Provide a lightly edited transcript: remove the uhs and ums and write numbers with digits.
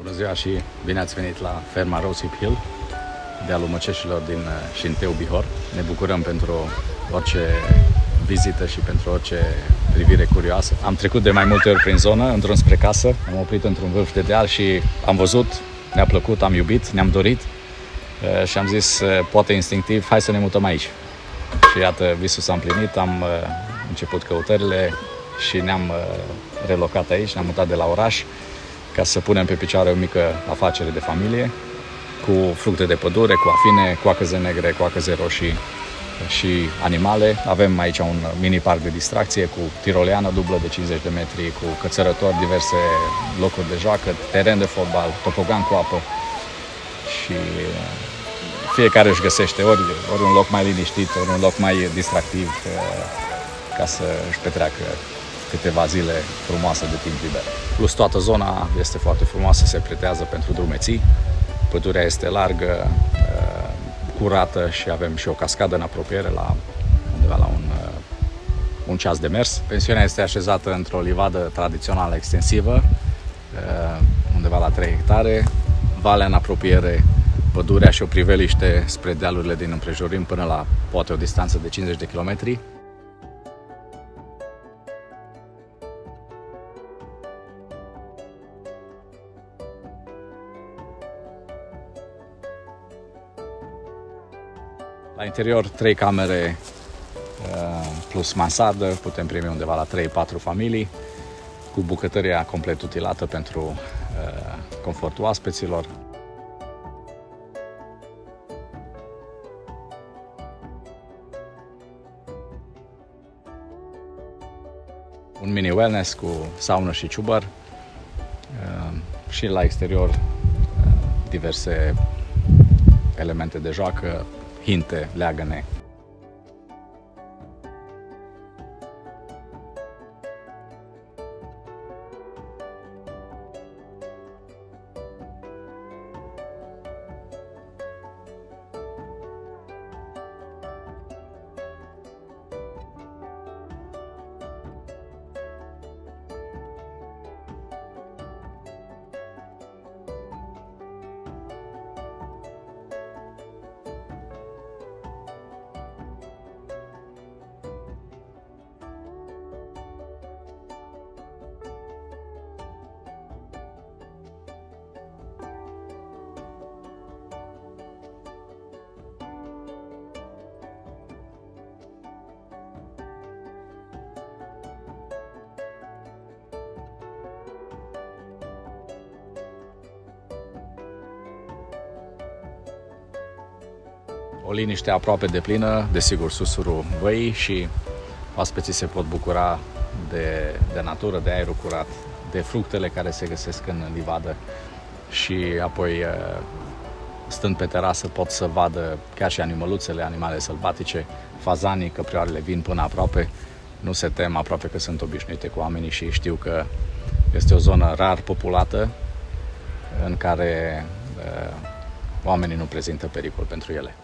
Bună ziua și bine ați venit la ferma Rosehip Hill, dealul Măceșilor din Șinteu, Bihor. Ne bucurăm pentru orice vizită și pentru orice privire curioasă. Am trecut de mai multe ori prin zonă, în drum spre casă. Am oprit într-un vârf de deal și am văzut, ne-a plăcut, am iubit, ne-am dorit și am zis, poate instinctiv, hai să ne mutăm aici. Și iată, visul s-a împlinit, am început căutările și ne-am relocat aici, ne-am mutat de la oraș ca să punem pe picioare o mică afacere de familie cu fructe de pădure, cu afine, coacăze negre, coacăze roșii și animale. Avem aici un mini parc de distracție cu tiroleană dublă de 50 de metri, cu cățărători, diverse locuri de joacă, teren de fotbal, topogan cu apă și fiecare își găsește ori un loc mai liniștit, ori un loc mai distractiv ca să își petreacă câteva zile frumoase de timp liber. Plus toată zona este foarte frumoasă, se pretează pentru drumeții. Pădurea este largă, curată și avem și o cascadă în apropiere, undeva la un ceas de mers. Pensiunea este așezată într-o livadă tradițională extensivă, undeva la 3 hectare, valea în apropiere, pădurea și o priveliște spre dealurile din împrejurim până la poate o distanță de 50 de kilometri. La interior 3 camere plus mansardă, putem primi undeva la 3-4 familii, cu bucătăria complet utilată pentru confortul oaspeților. Un mini wellness cu saună și ciubăr și la exterior diverse elemente de joacă, hinte, leagăne. O liniște aproape deplină, desigur susurul văii și oaspeții se pot bucura de natură, de aerul curat, de fructele care se găsesc în livadă și apoi stând pe terasă pot să vadă chiar și animăluțele, animale sălbatice, fazanii, căprioarele vin până aproape, nu se tem, aproape că sunt obișnuite cu oamenii și știu că este o zonă rar populată în care oamenii nu prezintă pericol pentru ele.